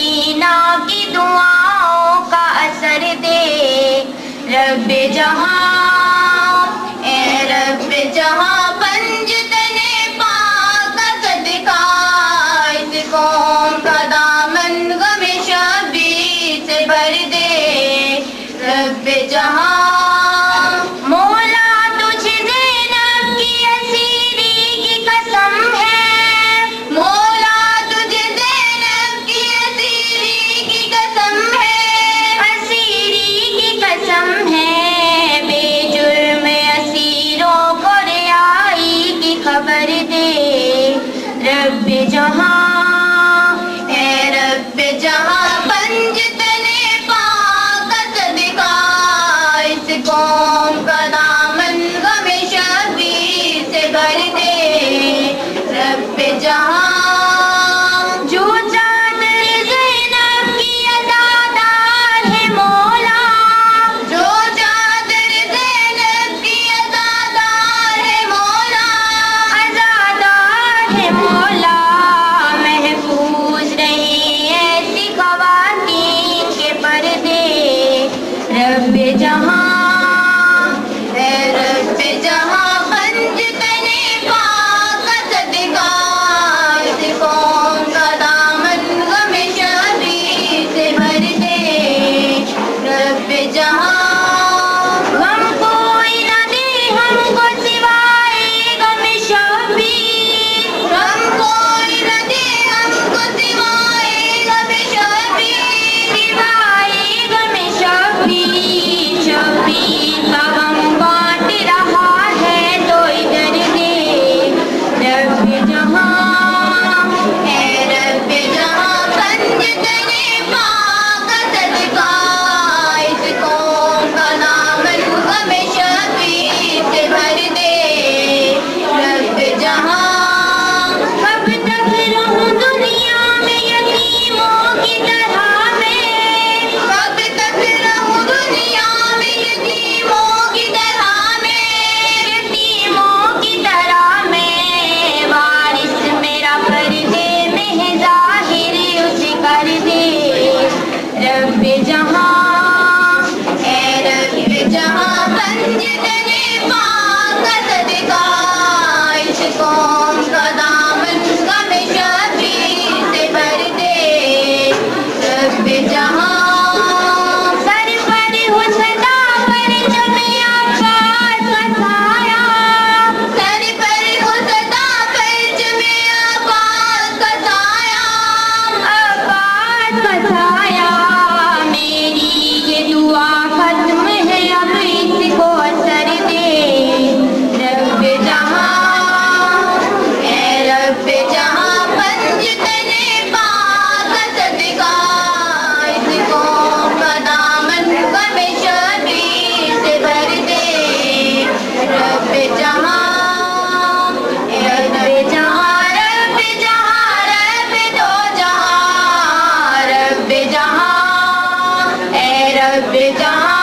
مدینہ کی دعاؤں کا اثر دے۔ رب جہاں اے رب جہاں پنجتن پاک کا صدقہ، اس قوم کا دامن غم شبیر سے بھر دے۔ رب جہاں خبر دے۔ رب جہاں اے رب جہاں پنجتن پاک کا صدقہ، اس قوم کا دامن غم شبیر سے بھر دے۔ رب جہاں جو چادر زینب کی عزادار ہے مولا، جو چادر زینب کی عزادار ہے مولا، مولا محفوظ رہی ایسی خواتین کے پردے۔ رب جہاں اے رب جہاں پنجتن پاک کا صدقہ، اس قوم کا دامن غم شبیر سے بھر دے۔ رب جہاں غم کوئی نہ دے ہم کو سوائے غم شبیر، غم کوئی نہ دے ہم کو سوائے غم شبیر، سوائے غم شبیر۔ شبیر کا غم بانٹ رہا ہے تو ادھر دے۔ رب جہاں اے رب جہاں پنجتن پاک کا صدقہ، اس قوم کا دامن غم شبیر سے بھر دے۔ رب جہاں کب تک رہوں دنیا میں یتیموں کی طرح میں، کب تک رہوں دنیا میں یتیموں کی طرح میں، یتیموں کی طرح میں۔ وارث میرا پردے میں ہے ظاہر اسے کر دے۔ رب جہاں اے رب جہاں پنجتن پاک کا صدقہ، اس قوم کا دامن غم شبیر سے بھر دے۔ رب جہاں سر پر ہو صدا پرچم عباس کا سایہ، سر پر ہو صدا پرچم عباس کا سایہ، عباس کا سایہ۔ میری یہ دعا ختم ہے اب اس کو اثر دے۔ رب جہاں اے رب جہاں پنجتن پاک کا صدقہ، اس قوم کا دامن غم شبیر سے بھر دے۔ رب جہاں اے رب جہاں، رب جہاں رب دو جہاں، رب جہاں اے رب جہاں